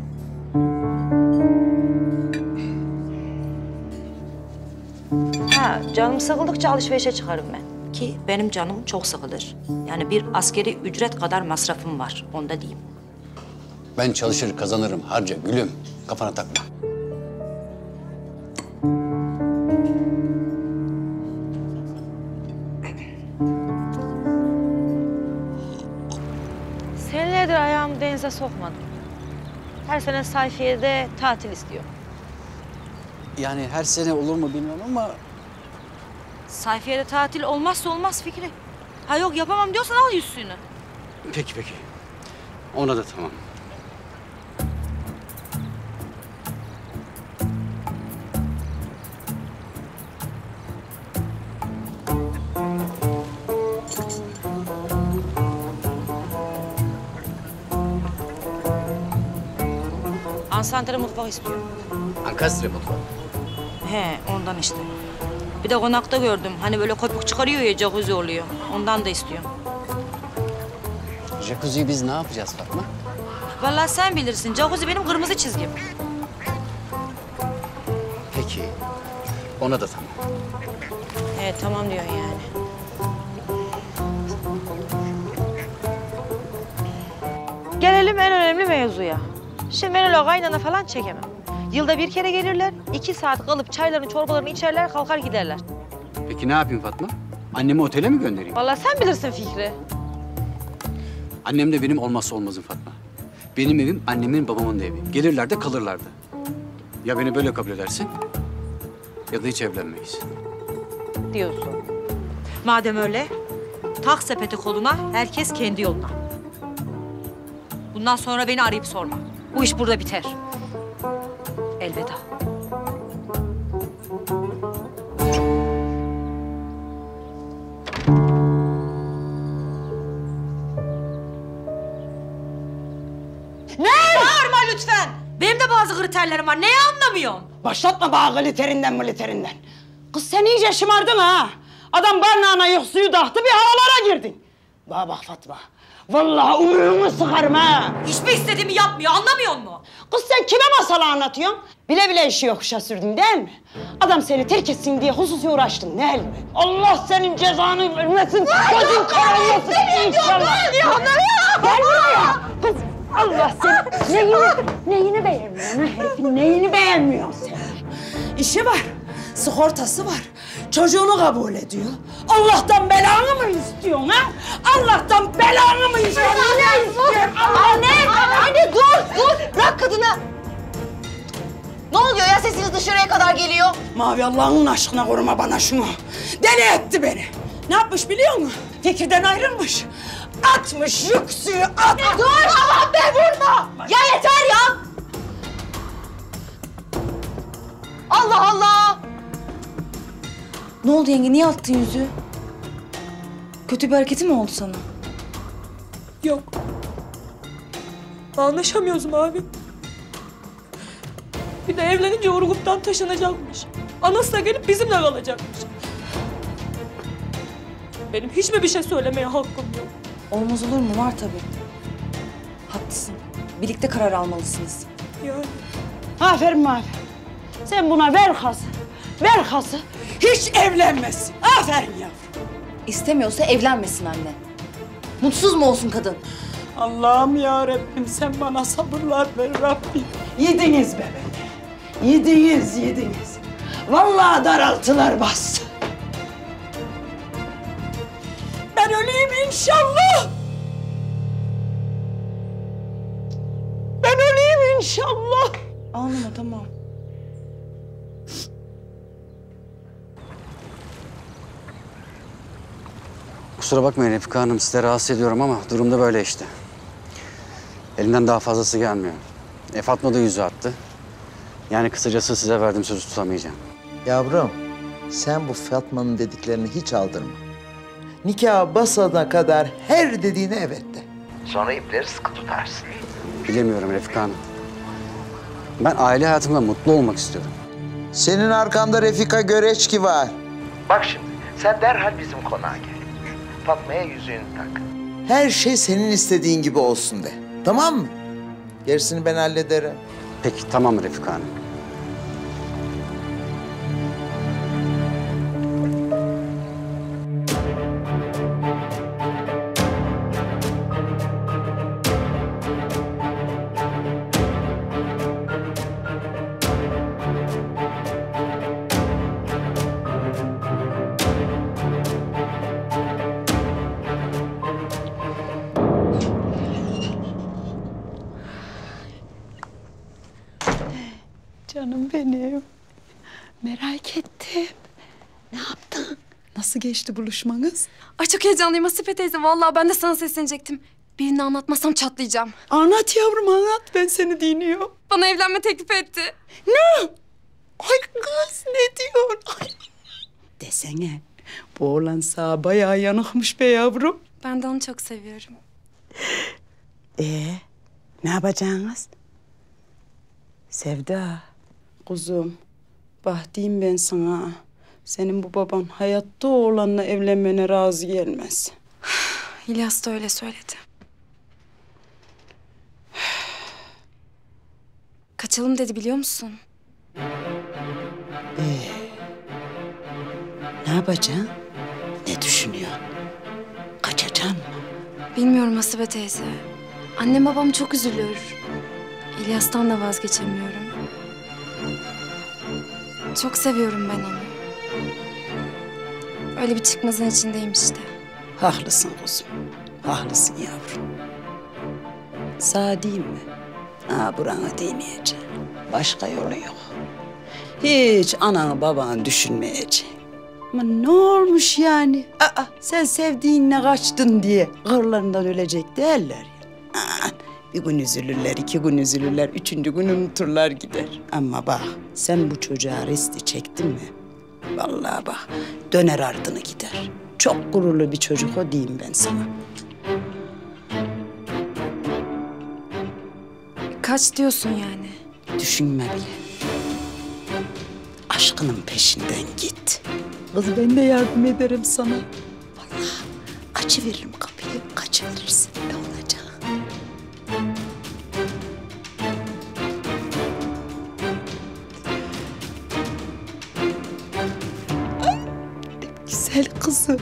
Ha, canım sıkıldıkça alışverişe çıkarım ben. Ki benim canım çok sıkılır. Yani bir askeri ücret kadar masrafım var, onu da diyeyim. Ben çalışır kazanırım harca gülüm. Kafana takma. Senelerdir ayağımı denize sokmadım. Her sene sayfiyede tatil istiyor. Yani her sene olur mu bilmiyorum ama... Sayfiyede tatil olmazsa olmaz Fikri. Ha yok yapamam diyorsan al yüzsüğünü. Peki peki. Ona da tamam. Ansantre mutfak istiyor. Ankastre mutfağı. He ondan işte. Bir de konakta gördüm. Hani böyle köpük çıkarıyor ya jacuzzi oluyor. Ondan da istiyor. Jacuzzi'yi biz ne yapacağız Fatma? Vallahi sen bilirsin. Jacuzzi benim kırmızı çizgim. Peki. Ona da tamam. He tamam diyorsun yani. Gelelim en önemli mevzuya. Şimdi ben öyle kaynana falan çekemem. Yılda bir kere gelirler. iki saat kalıp çaylarını, çorbalarını içerler, kalkar giderler. Peki ne yapayım Fatma? Annemi otele mi göndereyim? Vallahi sen bilirsin Fikri. Annem de benim olmazsa olmazım Fatma. Benim evim annemin babamın da evi. Gelirler de kalırlardı. Ya beni böyle kabul edersin ya da hiç evlenmeyiz. Diyorsun. Madem öyle, tak sepeti koluna, herkes kendi yoluna. Bundan sonra beni arayıp sorma. Bu iş burada biter. Elveda. Ne? Bağırma lütfen. Benim de bazı kriterlerim var. Neyi anlamıyorsun? Başlatma bana gliterinden militerinden. Kız sen iyice şımardın ha. Adam barnağına yok suyu taktı bir havalara girdin. Bana bak Fatma. Vallahi umrumu sıkarım ha. Hiçbir istediğimi yapmıyor, anlamıyor musun? Kız sen kime masal anlatıyorsun? Bile bile işi yokuşa sürdün değil mi? Adam seni terk etsin diye hususi uğraştın değil mi? Allah senin cezanı vermesin. Gözün kararlasın inşallah. Ne diyorsun? Gel buraya. Kız Allah seni neyini, neyini beğenmiyorsun ha herifin? Neyini beğenmiyorsun sen? İşi var, sigortası var. Çocuğunu kabul ediyor. Allah'tan belanı mı istiyorsun ha? Allah'tan belanı mı istiyorsun? Ne istiyorsun? Anne, anne dur, dur. Bırak kadını. Ne oluyor ya? Sesiniz dışarıya kadar geliyor. Mavi Allah'ın aşkına koruma bana şunu. Deli etti beni. Ne yapmış biliyor musun? Fikirden ayrılmış. Atmış yüksüğü, at. Dur, aman be vurma. Ya yeter ya. Allah Allah. Ne oldu yenge? Niye attın yüzüğü? Kötü bir hareketi mi oldu sana? Yok. Anlaşamıyoruz abi. Bir de evlenince Urgup'tan taşınacakmış. Anası da gelip bizimle kalacakmış. Benim hiç mi bir şey söylemeye hakkım yok? Olmaz olur mu? Var tabii. Haklısın. Birlikte karar almalısınız. Yani. Aferin Mavi. Sen buna ver kası. Ver kası. Hiç evlenmesin. Aferin yavrum. İstemiyorsa evlenmesin anne. Mutsuz mu olsun kadın? Allah'ım ya Rabbim sen bana sabırlar ver Rabbim. Yediniz be beni. Yediniz, yediniz. Vallahi daraltılar bastı. Ben öleyim inşallah. Ben öleyim inşallah. Ağlama tamam. Kusura bakmayın Refika Hanım, size rahatsız ediyorum ama durum da böyle işte. Elimden daha fazlası gelmiyor. E Fatma da yüzü attı. Yani kısacası size verdiğim sözü tutamayacağım. Yavrum, sen bu Fatma'nın dediklerini hiç aldırma. Nikaha basana kadar her dediğine evet de. Sonra ipleri sıkı tutarsın. Bilemiyorum Refika Hanım. Ben aile hayatımda mutlu olmak istiyorum. Senin arkanda Refika Göreçki var. Bak şimdi, sen derhal bizim konağa gel. Fatma'ya yüzüğünü tak. Her şey senin istediğin gibi olsun de. Tamam mı? Gerisini ben hallederim. Peki, tamam Refika Hanım. Canım benim. Merak ettim. Ne yaptın? Nasıl geçti buluşmanız? Ay çok heyecanlıyım Hasibe teyze. Vallahi ben de sana seslenecektim. Birini anlatmasam çatlayacağım. Anlat yavrum anlat. Ben seni dinliyorum. Bana evlenme teklif etti. Ne? Ay kız ne diyorsun? Ay. Desene. Bu oğlan sana bayağı yanıkmış be yavrum. Ben de onu çok seviyorum. Ee, ne yapacaksınız? Sevda, kuzum. Bak diyeyim ben sana. Senin bu baban hayatta oğlanla evlenmene razı gelmez. İlyas da öyle söyledi. Kaçalım dedi biliyor musun? Ee, ne yapacaksın? Ne düşünüyorsun? Kaçacaksın mı? Bilmiyorum Hasibe teyze. Annem babam çok üzülür. İlyas'tan da vazgeçemiyorum. Çok seviyorum ben onu. Öyle bir çıkmazın içindeyim işte. Haklısın kuzum. Haklısın yavrum. Sağ değil mi? Ha, buranı değmeyeceğim. Başka yolu yok. Hiç ananı babanı düşünmeyeceğim. Ama ne olmuş yani? Aa, sen sevdiğinle kaçtın diye kırlarından ölecek derler ya. Aa, bir gün üzülürler, iki gün üzülürler, üçüncü gün unuturlar gider. Ama bak sen bu çocuğa resti çektin mi? Vallahi bak döner ardını gider. Çok gururlu bir çocuk o diyeyim ben sana. Kaç diyorsun yani? Düşünme bile. Aşkının peşinden git. Kız ben de yardım ederim sana. Vallahi açıveririm kapıyı, kaçıverirsin. Ne olacak? Ay, güzel kızım.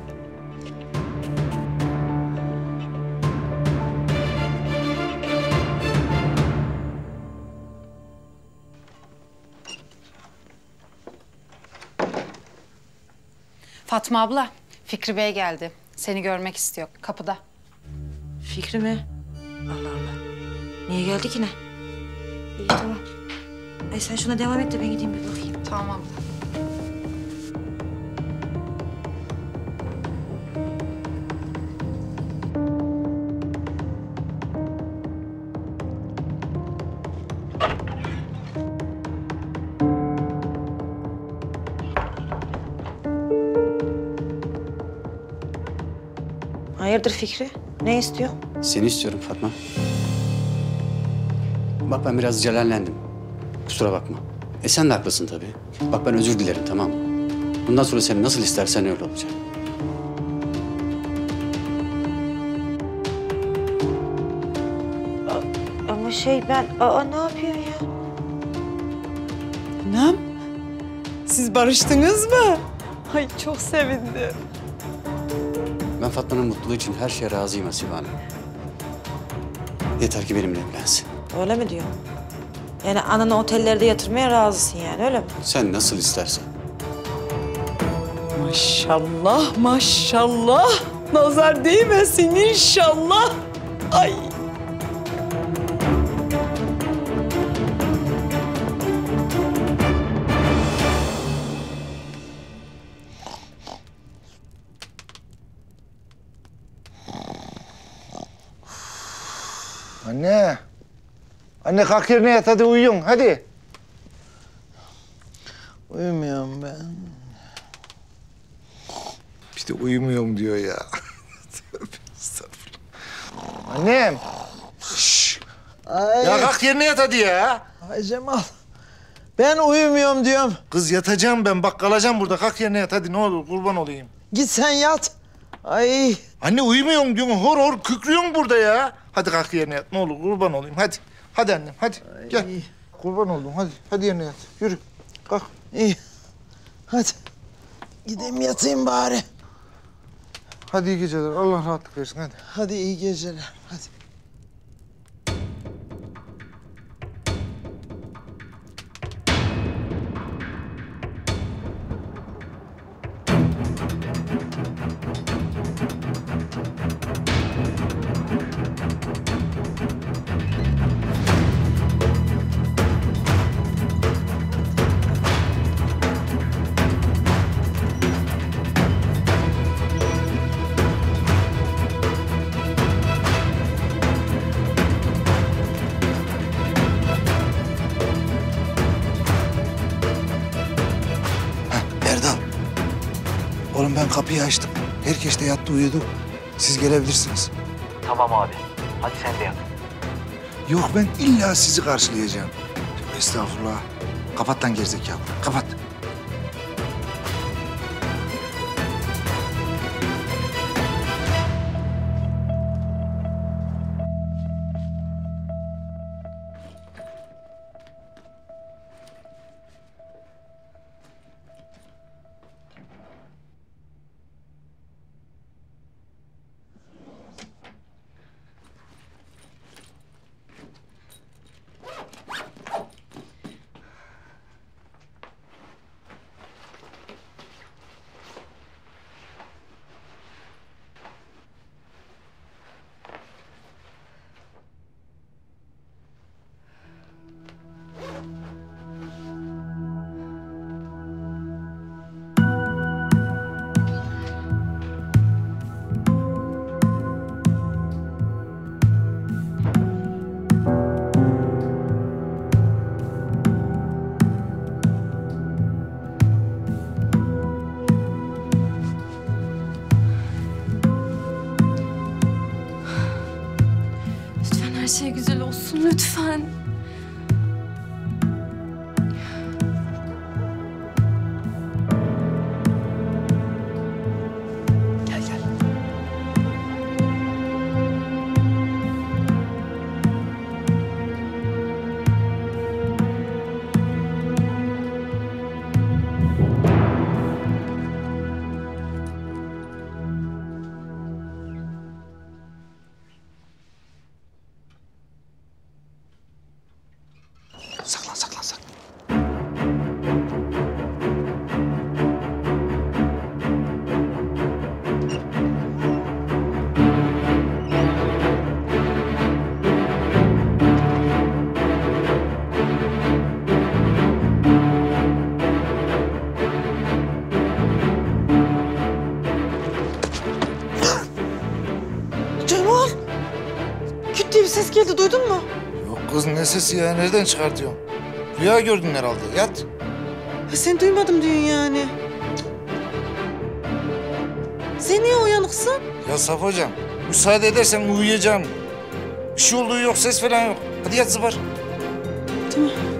Fatma abla, Fikri Bey geldi. Seni görmek istiyor. Kapıda. Fikri mi? Allah Allah. Niye geldi ki ne? İyi tamam. Ay sen şuna devam et de ben gideyim bir bakayım. Tamam abla. Hayırdır Fikri? Ne istiyor? Seni istiyorum Fatma. Bak ben biraz celallendim. Kusura bakma. E sen de haklısın tabii. Bak ben özür dilerim, tamam mı? Bundan sonra seni nasıl istersen öyle olacak. Ama şey ben... Aa ne yapıyor ya? Anam, siz barıştınız mı? Ay çok sevindim. Ben Fatma'nın mutluluğu için her şeye razıyım Hasibe Hanım. Yeter ki benimle evlensin. Öyle mi diyor? Yani ananı otellerde yatırmaya razısın yani öyle mi? Sen nasıl istersen. Maşallah, maşallah. Nazar değmesin inşallah. Ay. Anne. Anne kalk yerine yat hadi uyuyun hadi. Uyumuyorum ben. Bir de uyumuyorum diyor ya. Tövbe estağfurullah. Annem. Şşş. Ay. Ya kalk yerine yat hadi ya. Ay Cemal. Ben uyumuyorum diyorum. Kız yatacağım ben bak kalacağım burada. Kalk yerine yat hadi ne olur kurban olayım. Git sen yat. Ay. Anne uyumuyorum diyorsun hor hor kükrüyorsun burada ya. Hadi kalk yerine yat ne olur kurban olayım hadi. Hadi annem hadi Ay. gel. Kurban oldum hadi. Hadi yerine yat yürü kalk. İyi. Hadi. Gideyim yatayım bari. Hadi iyi geceler Allah rahatlık versin hadi. Hadi iyi geceler. Hadi. Erdal. Oğlum ben kapıyı açtım. Herkes de yattı uyudu. Siz gelebilirsiniz. Tamam abi. Hadi sen de yat. Yok ben illa sizi karşılayacağım. Tövbe estağfurullah. Kapat lan gerizekalı. Kapat. musun lütfen? Gel gel. Saklan saklan saklan. Cemal! Küt diye bir ses geldi, duydun mu? Yok kız ne sesi ya? Nereden çıkartıyorsun? Rüya gördün herhalde. Yat. Ha, sen duymadım diyorsun yani. Sen niye uyanıksın? Ya Saf hocam, müsaade edersen uyuyacağım. Bir şey olduğu yok, ses falan yok. Hadi yat zıbar. Tamam.